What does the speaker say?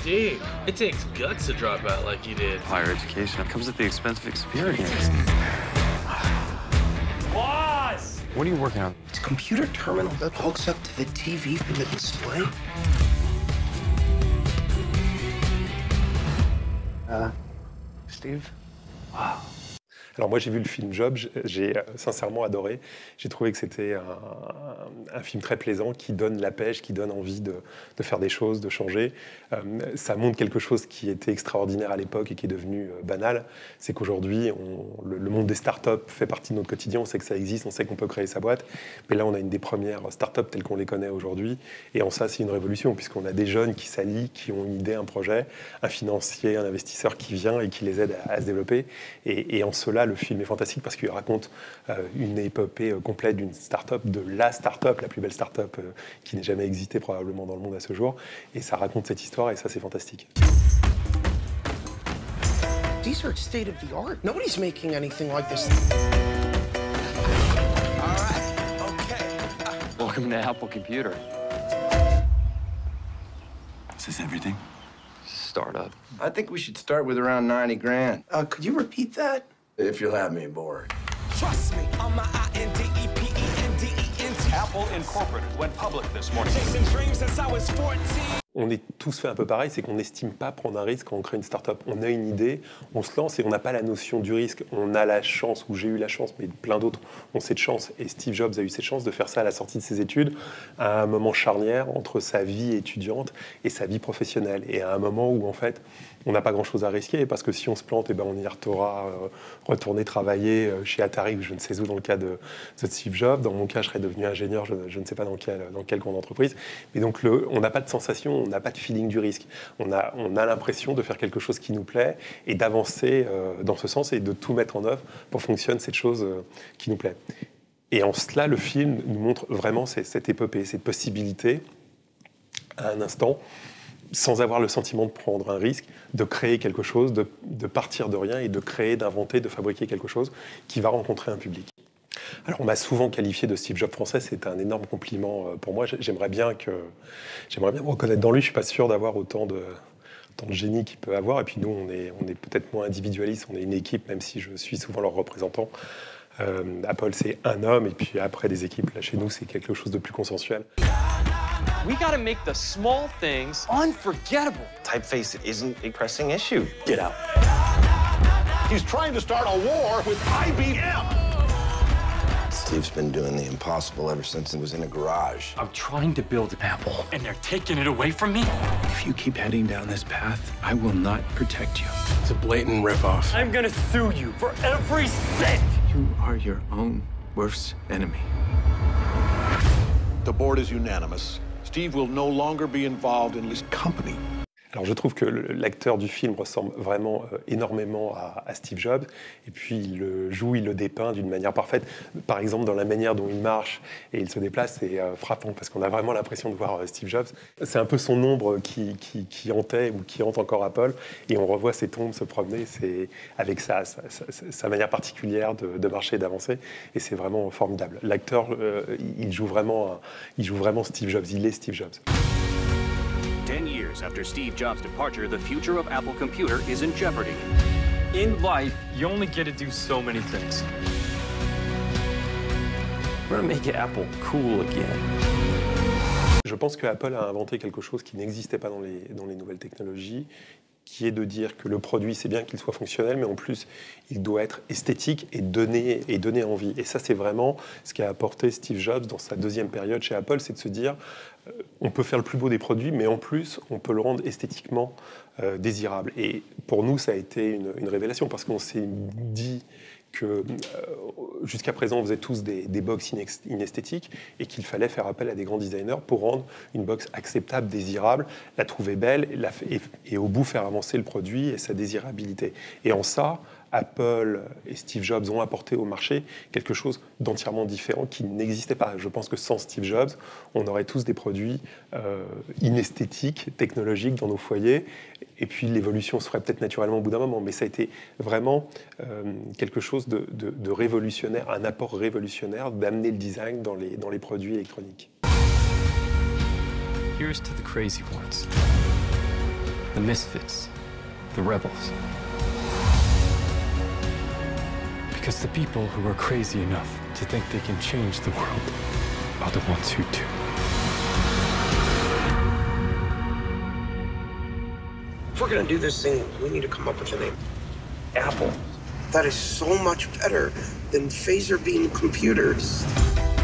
Steve, it takes guts to drop out like you did. Higher education comes at the expense of experience. Boss! What are you working on? It's a computer terminal that hooks up to the TV for the display. Steve? Wow. Alors moi j'ai vu le film Job, j'ai sincèrement adoré. J'ai trouvé que c'était un film très plaisant qui donne la pêche, qui donne envie de faire des choses, de changer. Ça montre quelque chose qui était extraordinaire à l'époque et qui est devenu banal. C'est qu'aujourd'hui, le monde des startups fait partie de notre quotidien. On sait que ça existe, on sait qu'on peut créer sa boîte. Mais là, on a une des premières startups telles qu'on les connaît aujourd'hui. Et en ça, c'est une révolution puisqu'on a des jeunes qui s'allient, qui ont une idée, un projet, un financier, un investisseur qui vient et qui les aide à se développer. Et en cela, le film est fantastique parce qu'il raconte une épopée complète d'une start-up, de la start-up, la plus belle start-up qui n'ait jamais existé probablement dans le monde à ce jour. Et ça raconte cette histoire et ça, c'est fantastique. These are state of the art. Nobody's making anything like this. All right, okay. Welcome to Apple Computer. Is this everything? Startup. I think we should start with around 90 grand. Could you repeat that? If you'll have me aboard. Trust me, I'm my INDEPENDENT. Apple Incorporated went public this morning. Chasing dreams since I was 14. On est tous fait un peu pareil, c'est qu'on n'estime pas prendre un risque quand on crée une start-up. On a une idée, on se lance et on n'a pas la notion du risque. On a la chance, ou j'ai eu la chance, mais plein d'autres ont cette chance. Et Steve Jobs a eu cette chance de faire ça à la sortie de ses études, à un moment charnière entre sa vie étudiante et sa vie professionnelle. Et à un moment où, en fait, on n'a pas grand-chose à risquer, parce que si on se plante, eh ben, on y retourner travailler chez Atari ou je ne sais où dans le cas de Steve Jobs. Dans mon cas, je serais devenu ingénieur, je ne sais pas dans quelle grande entreprise. Mais donc, on n'a pas de sensation, on n'a pas de feeling du risque. On a l'impression de faire quelque chose qui nous plaît et d'avancer dans ce sens et de tout mettre en œuvre pour que fonctionne cette chose qui nous plaît. Et en cela, le film nous montre vraiment cette épopée, cette possibilité, à un instant, sans avoir le sentiment de prendre un risque, de créer quelque chose, de partir de rien et de créer, d'inventer, de fabriquer quelque chose qui va rencontrer un public. Alors, on m'a souvent qualifié de Steve Jobs français, c'est un énorme compliment pour moi. J'aimerais bien me reconnaître dans lui. Je suis pas sûr d'avoir autant de génie qu'il peut avoir. Et puis nous, on est peut-être moins individualiste, on est une équipe, même si je suis souvent leur représentant. Apple, c'est un homme, et puis après des équipes, là chez nous, c'est quelque chose de plus consensuel. We gotta make the small things unforgettable. Typeface isn't a pressing issue. Get out. He's trying to start a war with IBM. Steve's been doing the impossible ever since he was in a garage. I'm trying to build an Apple, and they're taking it away from me. If you keep heading down this path, I will not protect you. It's a blatant ripoff. I'm gonna sue you for every cent. You are your own worst enemy. The board is unanimous. Steve will no longer be involved in this company. Alors je trouve que l'acteur du film ressemble vraiment énormément à Steve Jobs, et puis il le joue, il le dépeint d'une manière parfaite. Par exemple, dans la manière dont il marche et il se déplace, c'est frappant, parce qu'on a vraiment l'impression de voir Steve Jobs. C'est un peu son ombre qui hantait ou qui hante encore Apple, et on revoit cette ombre se promener, c'est avec sa manière particulière de marcher et d'avancer, et c'est vraiment formidable. L'acteur, il joue vraiment Steve Jobs, il est Steve Jobs. 10 years after Steve Jobs' departure, the future of Apple Computer is in jeopardy. In life, you only get to do so many things. We're gonna make Apple cool again. Je pense que Apple a inventé quelque chose qui n'existait pas dans les nouvelles technologies, qui est de dire que le produit, c'est bien qu'il soit fonctionnel, mais en plus, il doit être esthétique et donner envie. Et ça, c'est vraiment ce qu'a apporté Steve Jobs dans sa deuxième période chez Apple, c'est de se dire, on peut faire le plus beau des produits, mais en plus, on peut le rendre esthétiquement désirable. Et pour nous, ça a été une révélation, parce qu'on s'est dit que jusqu'à présent, on faisait tous des box inesthétiques et qu'il fallait faire appel à des grands designers pour rendre une box acceptable, désirable, la trouver belle et au bout faire avancer le produit et sa désirabilité. Et en ça, Apple et Steve Jobs ont apporté au marché quelque chose d'entièrement différent qui n'existait pas. Je pense que sans Steve Jobs, on aurait tous des produits inesthétiques, technologiques dans nos foyers. Et puis l'évolution se ferait peut-être naturellement au bout d'un moment. Mais ça a été vraiment quelque chose de révolutionnaire, un apport révolutionnaire d'amener le design dans les produits électroniques. Here's to the crazy ones. The misfits. The rebels. Because the people who are crazy enough to think they can change the world are the ones who do. If we're gonna do this thing, we need to come up with a name. Apple. That is so much better than phaser beam computers.